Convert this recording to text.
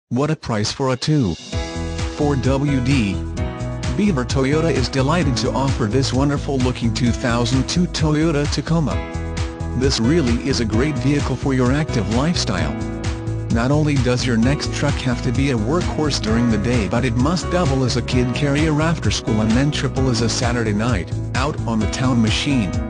What a price for a 2.4 WD. Beaver Toyota is delighted to offer this wonderful-looking 2002 Toyota Tacoma. This really is a great vehicle for your active lifestyle. Not only does your next truck have to be a workhorse during the day, but it must double as a kid carrier after school and then triple as a Saturday night, out on the town machine.